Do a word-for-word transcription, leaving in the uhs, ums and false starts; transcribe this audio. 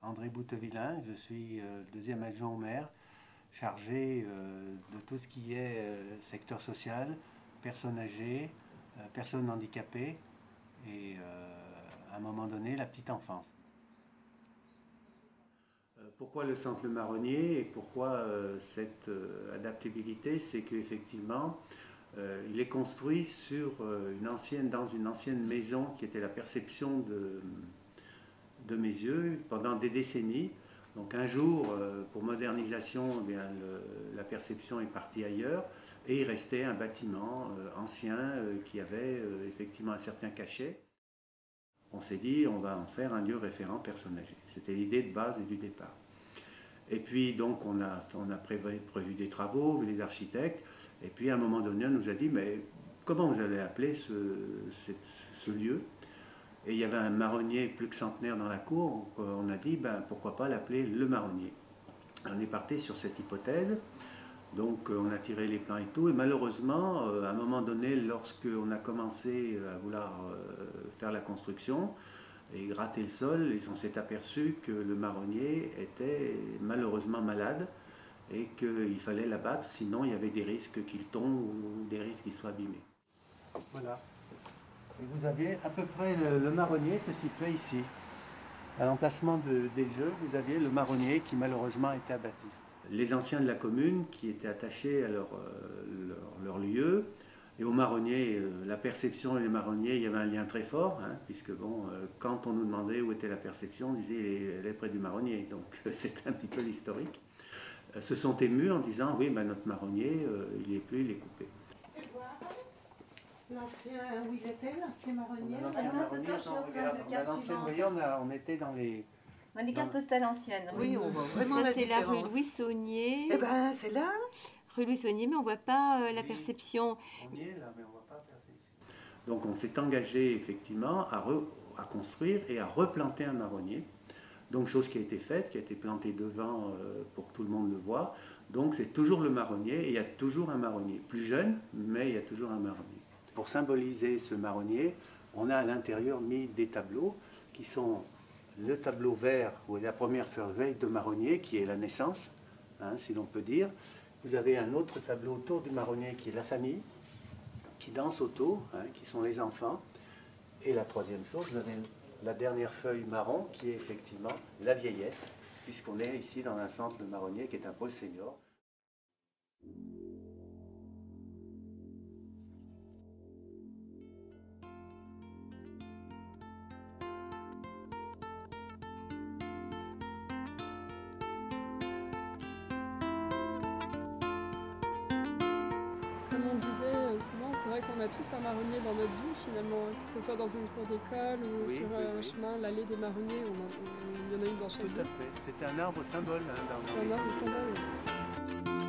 André Boutevillain, je suis euh, deuxième adjoint au maire, chargé euh, de tout ce qui est euh, secteur social, personnes âgées, euh, personnes handicapées et euh, à un moment donné la petite enfance. Euh, pourquoi le centre Le Marronnier et pourquoi euh, cette euh, adaptabilité? C'est qu'effectivement, euh, il est construit sur, euh, une ancienne, dans une ancienne maison qui était la perception de, de mes yeux pendant des décennies. Donc un jour, euh, pour modernisation, eh bien, le, la perception est partie ailleurs et il restait un bâtiment euh, ancien euh, qui avait euh, effectivement un certain cachet. On s'est dit, on va en faire un lieu référent personnes âgées. C'était l'idée de base et du départ. Et puis donc on a, on a prévu, prévu des travaux, vu les architectes, et puis à un moment donné on nous a dit, mais comment vous allez appeler ce, ce, ce lieu? Et il y avait un marronnier plus que centenaire dans la cour, donc on a dit, ben, pourquoi pas l'appeler le marronnier. On est parti sur cette hypothèse, donc on a tiré les plans et tout, et malheureusement, à un moment donné, lorsqu'on a commencé à vouloir faire la construction et gratter le sol, on s'est aperçu que le marronnier était malheureusement malade et qu'il fallait l'abattre, sinon il y avait des risques qu'il tombe ou des risques qu'il soit abîmé. Voilà. Et vous aviez à peu près le, le marronnier se situait ici. À l'emplacement de, des jeux, vous aviez le marronnier qui malheureusement a été abattu. Les anciens de la commune qui étaient attachés à leur, euh, leur, leur lieu, et au marronnier, euh, la perception et les marronniers, il y avait un lien très fort, hein, puisque bon, euh, quand on nous demandait où était la perception, on disait elle est près du marronnier, donc c'est un petit peu l'historique. Euh, se sont émus en disant oui, ben, notre marronnier, euh, il n'y est plus, il est coupé. L'ancien, où il était, l'ancien marronnier. L'ancien marronnier, l'ancien marronnier, on était dans les... Dans les cartes postales anciennes. Oui, on voit vraiment ça, la c'est la différence. rue Louis Saunier. Eh ben, c'est là. Rue Louis Saunier, mais on ne voit pas euh, la Oui. perception. On y est là, mais on ne voit pas la perception. Donc on s'est engagé effectivement à, re, à construire et à replanter un marronnier. Donc chose qui a été faite, qui a été plantée devant euh, pour que tout le monde le voit. Donc c'est toujours le marronnier et il y a toujours un marronnier. Plus jeune, mais il y a toujours un marronnier. Pour symboliser ce marronnier, on a à l'intérieur mis des tableaux qui sont le tableau vert, où est la première feuille de marronnier, qui est la naissance, hein, si l'on peut dire. Vous avez un autre tableau autour du marronnier qui est la famille, qui danse autour, hein, qui sont les enfants. Et la troisième chose, vous avez la dernière feuille marron, qui est effectivement la vieillesse, puisqu'on est ici dans un centre, le marronnier, qui est un pôle senior. Comme on disait souvent, c'est vrai qu'on a tous un marronnier dans notre vie finalement, que ce soit dans une cour d'école ou Oui, sur oui, un oui. chemin, l'allée des marronniers, on en- on- il y en a une dans chaque Tout à ville. fait. C'était un arbre symbole. Hein, dans C'est un arbre symbole.